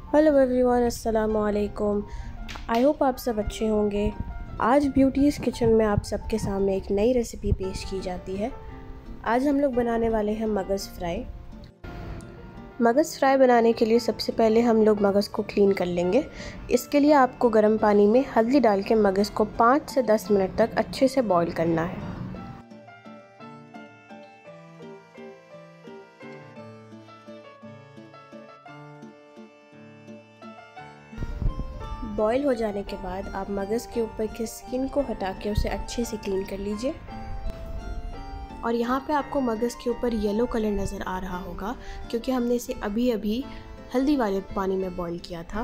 Hello everyone, अस्सलाम वालेकुम। I hope आप सब अच्छे होंगे। आज ब्यूटीज़ किचन में आप सबके सामने एक नई रेसिपी पेश की जाती है। आज हम लोग बनाने वाले हैं मगज़ फ्राई। मगज़ फ्राई बनाने के लिए सबसे पहले हम लोग मगज़ को क्लीन कर लेंगे। इसके लिए आपको गर्म पानी में हल्दी डाल के मगज़ को 5 से 10 मिनट तक अच्छे से बॉईल करना है। बॉईल हो जाने के बाद आप मगज़ के ऊपर की स्किन को हटा के उसे अच्छे से क्लीन कर लीजिए। और यहाँ पे आपको मगज़ के ऊपर येलो कलर नज़र आ रहा होगा क्योंकि हमने इसे अभी अभी हल्दी वाले पानी में बॉईल किया था।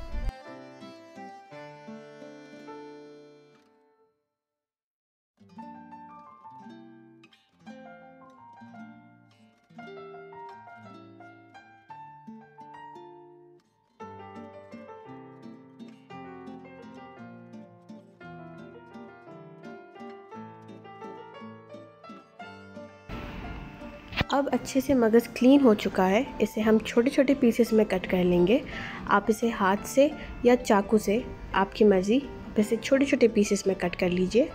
अब अच्छे से मगज़ क्लीन हो चुका है। इसे हम छोटे छोटे पीसेस में कट कर लेंगे। आप इसे हाथ से या चाकू से, आपकी मर्ज़ी, आप इसे छोटे छोटे पीसेस में कट कर लीजिए।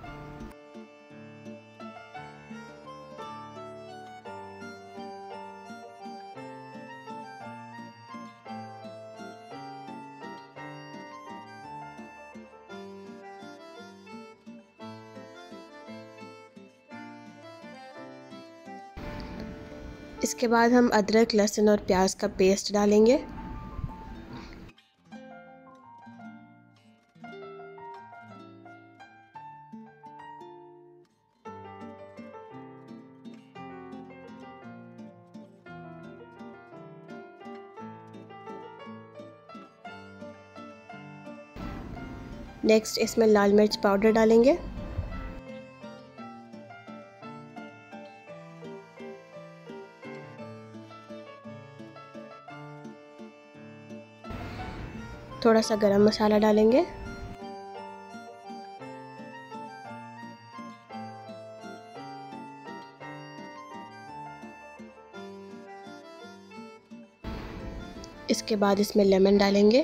इसके बाद हम अदरक, लहसुन और प्याज का पेस्ट डालेंगे। नेक्स्ट इसमें लाल मिर्च पाउडर डालेंगे। थोड़ा सा गरम मसाला डालेंगे। इसके बाद इसमें लेमन डालेंगे।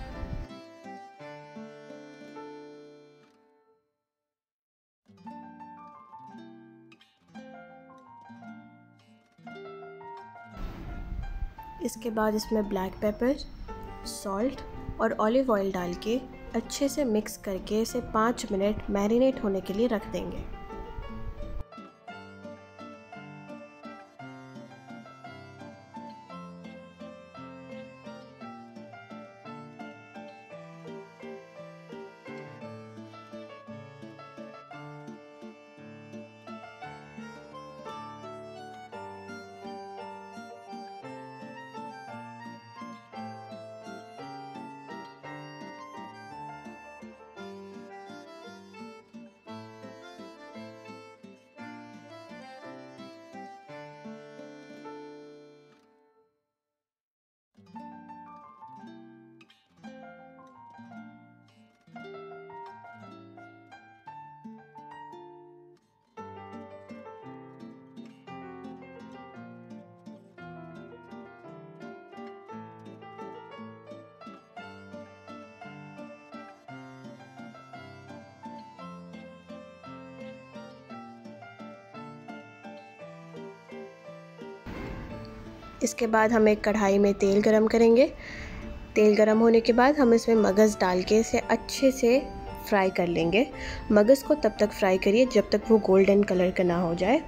इसके बाद इसमें ब्लैक पेपर, सॉल्ट और ऑलिव ऑयल डाल के अच्छे से मिक्स करके इसे 5 मिनट मैरिनेट होने के लिए रख देंगे। इसके बाद हम एक कढ़ाई में तेल गरम करेंगे। तेल गरम होने के बाद हम इसमें मगज़ डाल के इसे अच्छे से फ्राई कर लेंगे। मगज़ को तब तक फ्राई करिए जब तक वो गोल्डन कलर का ना हो जाए।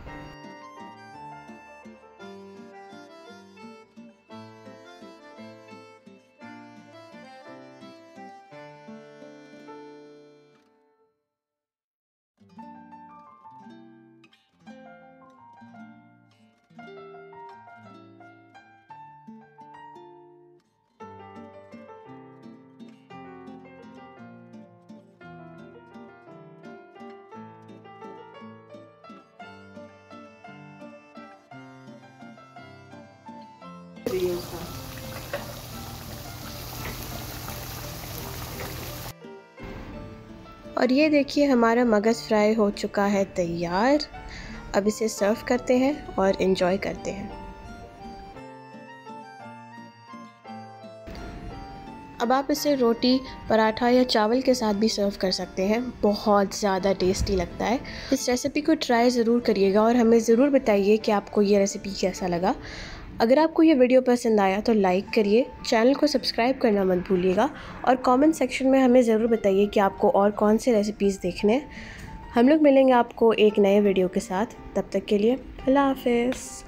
और ये देखिए, हमारा मगज़ फ्राई हो चुका है तैयार। अब इसे सर्व करते हैं और एंजॉय करते हैं। अब आप इसे रोटी, पराठा या चावल के साथ भी सर्व कर सकते हैं। बहुत ज़्यादा टेस्टी लगता है। इस रेसिपी को ट्राई ज़रूर करिएगा और हमें ज़रूर बताइए कि आपको ये रेसिपी कैसा लगा। अगर आपको ये वीडियो पसंद आया तो लाइक करिए, चैनल को सब्सक्राइब करना मत भूलिएगा और कमेंट सेक्शन में हमें ज़रूर बताइए कि आपको और कौन से रेसिपीज़ देखने हैं। हम लोग मिलेंगे आपको एक नए वीडियो के साथ। तब तक के लिए अल्लाह हाफ़िज़।